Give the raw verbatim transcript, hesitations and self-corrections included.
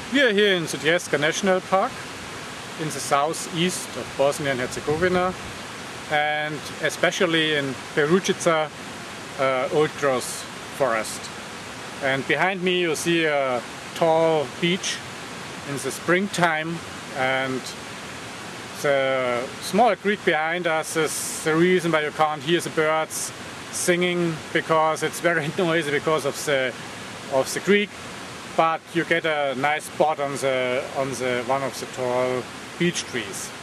We are here in Sutjeska National Park in the southeast of Bosnia and Herzegovina, and especially in Peručica uh, old growth forest. And behind me you see a tall beech in the springtime, and the small creek behind us is the reason why you can't hear the birds singing, because it's very noisy because of the of the creek. But you get a nice spot on the on the one of the tall beech trees.